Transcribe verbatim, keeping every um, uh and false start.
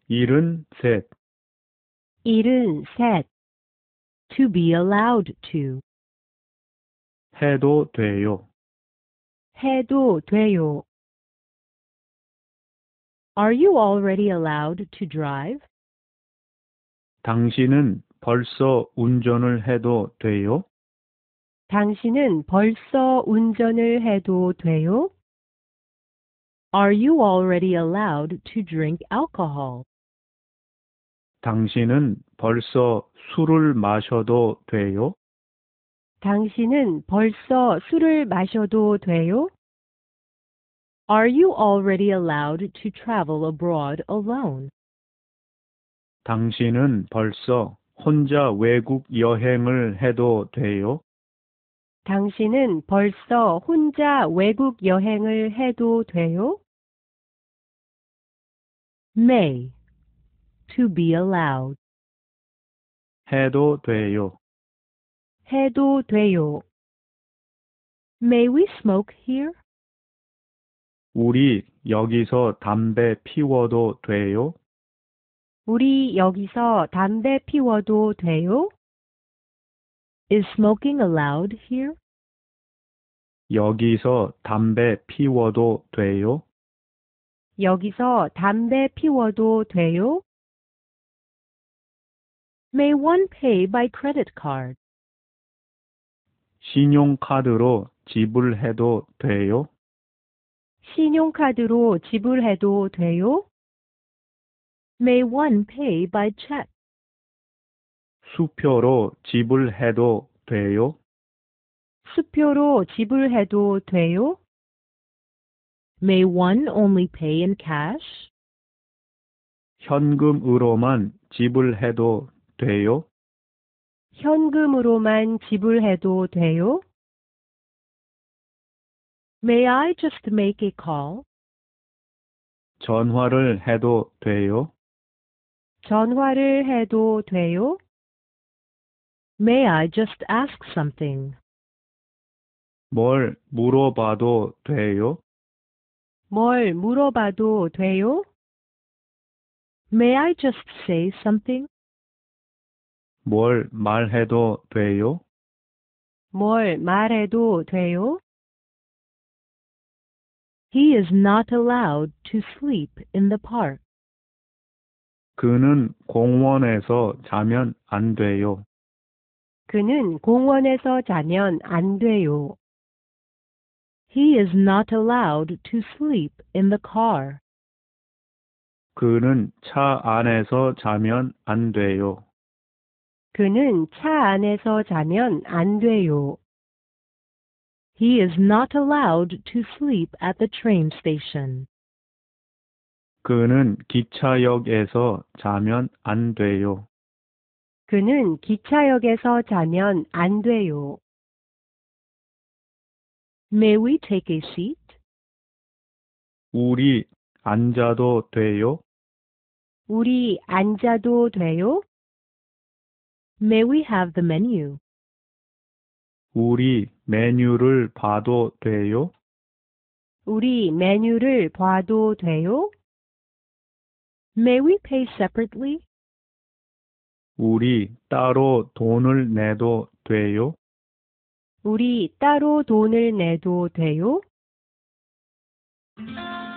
일흔셋, 일흔셋. To be allowed to. 해도 돼요. 해도 돼요. Are you already allowed to drive? 당신은 벌써 운전을 해도 돼요? 당신은 벌써 운전을 해도 돼요? Are you already allowed to drink alcohol? 당신은 벌써 술을 마셔도 돼요? 당신은 벌써 술을 마셔도 돼요? Are you already allowed to travel abroad alone? 당신은 벌써 혼자 외국 여행을 해도 돼요? 당신은 벌써 혼자 외국 여행을 해도 돼요? May. To be allowed. 해도 돼요. 해도 돼요. May we smoke here? 우리 여기서 담배 피워도 돼요? 우리 여기서 담배 피워도 돼요? Is smoking allowed here? 여기서 담배 피워도 돼요? 여기서 담배 피워도 돼요? May one pay by credit card? 신용카드로 지불해도 돼요? 신용카드로 지불해도 돼요? May one pay by check? 수표로 지불해도 돼요? 수표로 지불해도 돼요? May one only pay in cash? 현금으로만 지불해도 돼요? 현금으로만 지불해도 돼요? May I just make a call? 전화를 해도 돼요? 전화를 해도 돼요? May I just ask something? 뭘 물어봐도 돼요? 뭘 물어봐도 돼요? May I just say something? 뭘 말해도 돼요? 뭘 말해도 돼요? He is not allowed to sleep in the park. 그는 공원에서 자면 안 돼요. 그는 공원에서 자면 안 돼요. He is not allowed to sleep in the car. 그는 차 안에서 자면 안 돼요. 그는 차 안에서 자면 안 돼요. He is not allowed to sleep at the train station. 그는 기차역에서 자면 안 돼요. 그는 기차역에서 자면 안 돼요. May we take a seat? 우리 앉아도 돼요? 우리 앉아도 돼요? May we have the menu? 우리 메뉴를 봐도 돼요? 우리 메뉴를 봐도 돼요? May we pay separately? 우리 따로 돈을 내도 돼요? 우리 따로 돈을 내도 돼요?